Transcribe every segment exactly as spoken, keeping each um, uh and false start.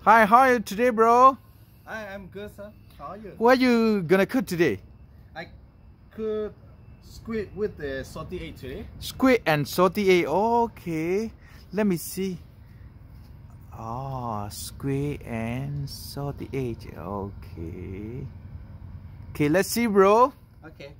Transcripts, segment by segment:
Hi, how are you today, bro? I am good, sir. How are you? What are you gonna cook today? I cook squid with the salty egg today. Squid and salty egg. Okay, let me see. Oh, squid and salty egg. Okay. Okay, let's see, bro. Okay.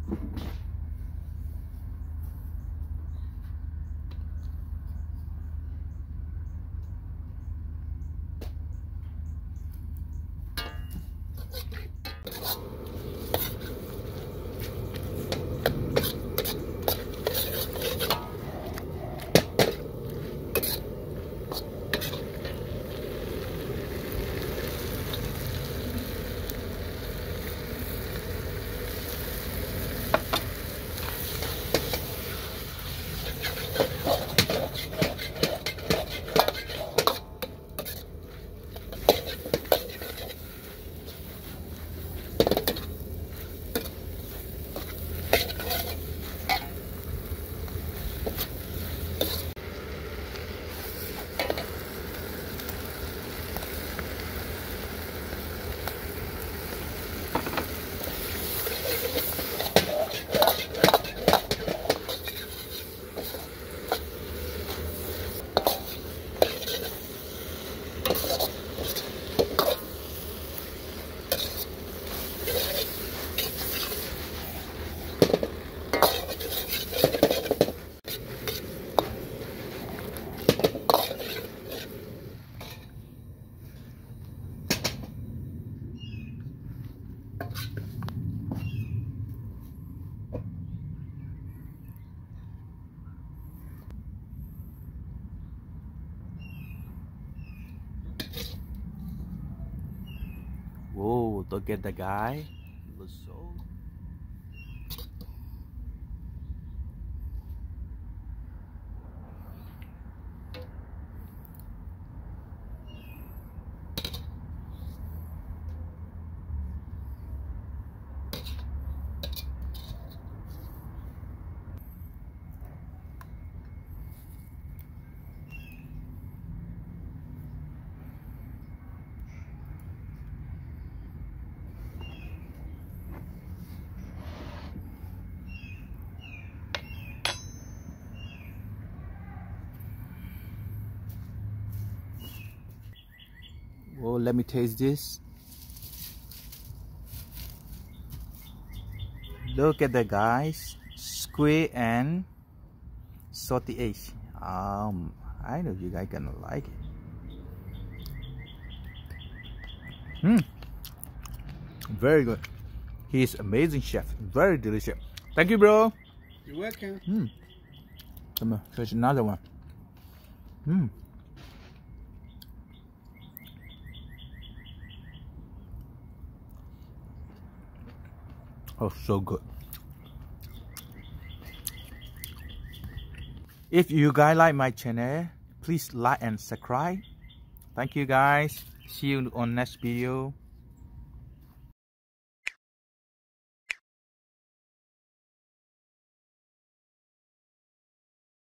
Whoa, look at the guy. He looks so... Whoa, let me taste this. Look at the guys, squid and salty egg. Um, I know you guys gonna like it. Hmm, very good. He's amazing chef, very delicious. Thank you, bro. You're welcome. Hmm. Come on, here's another one. Hmm. Oh, so good. If you guys like my channel, please like and subscribe. Thank you guys. See you on next video.